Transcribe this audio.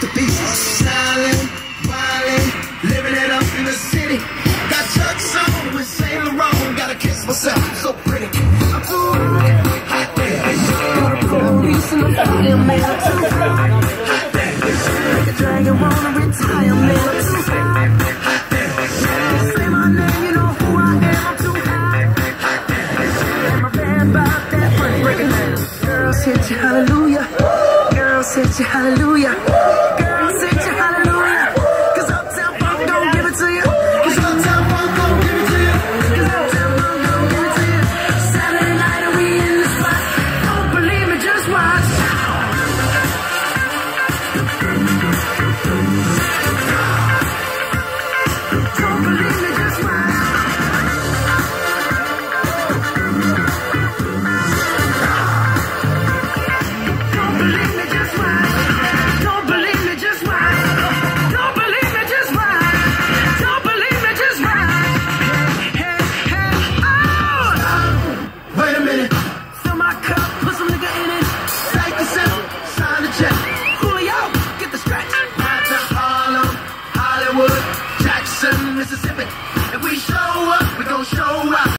pieces. Stylin', wildin', living it up in the city. Got Chuck's on with Saint Laurent. Gotta kiss myself, so pretty. I'm too hot damn. Police in the fire, man, I'm too hot damn. The dragon wanna retire, man, I'm too hot damn. Say my name, you know who I am, I'm too hot damn. I'm a bad about that money, break it down. Girls hit you, hallelujah. Girls hit you, hallelujah. Girls hit you, hallelujah. Cause Uptown Funk don't give it to you. Cause Uptown Funk don't give it to you. Cause Uptown Funk don't give it to you. Saturday night and we in the spot. Don't believe me, just watch. Don't believe me, just watch. Don't believe me, just watch. Don't believe me, just watch. Don't believe me, just watch. Don't believe me, just watch. Hey, hey, oh! Wait a minute. Fill my cup, put some nigga in it. Take a sip, sign the check. Julio, get the stretch. Right to Harlem, Hollywood, Jackson, Mississippi.